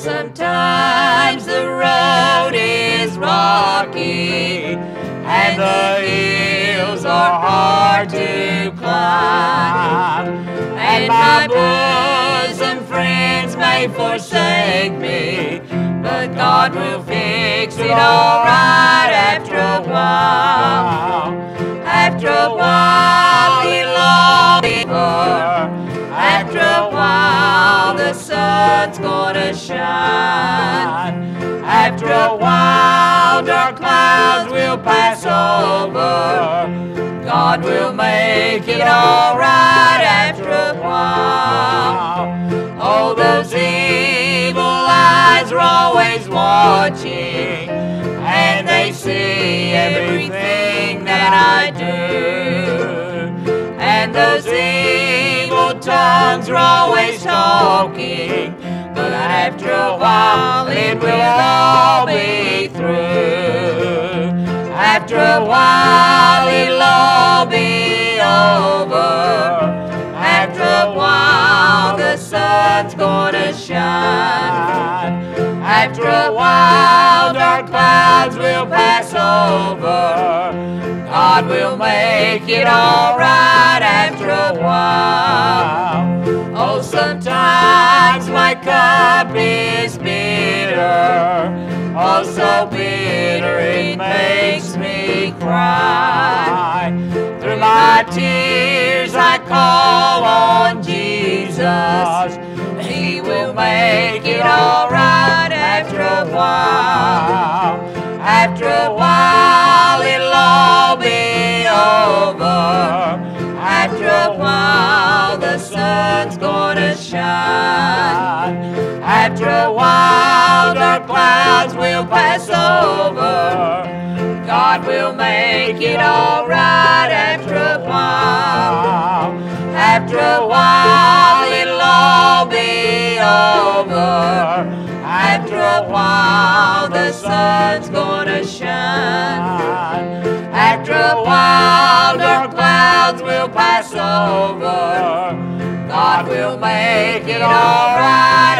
sometimes the road is rocky and the hills are hard to climb, and my bosom friends may forsake me, but God will fix it all right after a while. After a while it'll all be over. After a while the sun's gonna shine. After a while dark clouds will pass over. God will make it all right after a while. Oh, those evil eyes are always watching, and they see everything that I do. And those evil tongues are always talking, but after a while it will all be through. After a while it'll all be over. After a while the sun's gonna shine. After a while dark clouds will pass over. God will make it all right after a while. Oh, sometimes my cup is bitter, oh so bitter it makes me cry. Through my tears I call on Jesus. He will make it all right after a while. After a while it'll all be over. After a while the sun's gonna shine. After a while dark clouds will pass over. God will make it all right after a while. After a while it'll all be over. After a while the sun's gonna shine. After a while dark clouds will pass over. God will make it all right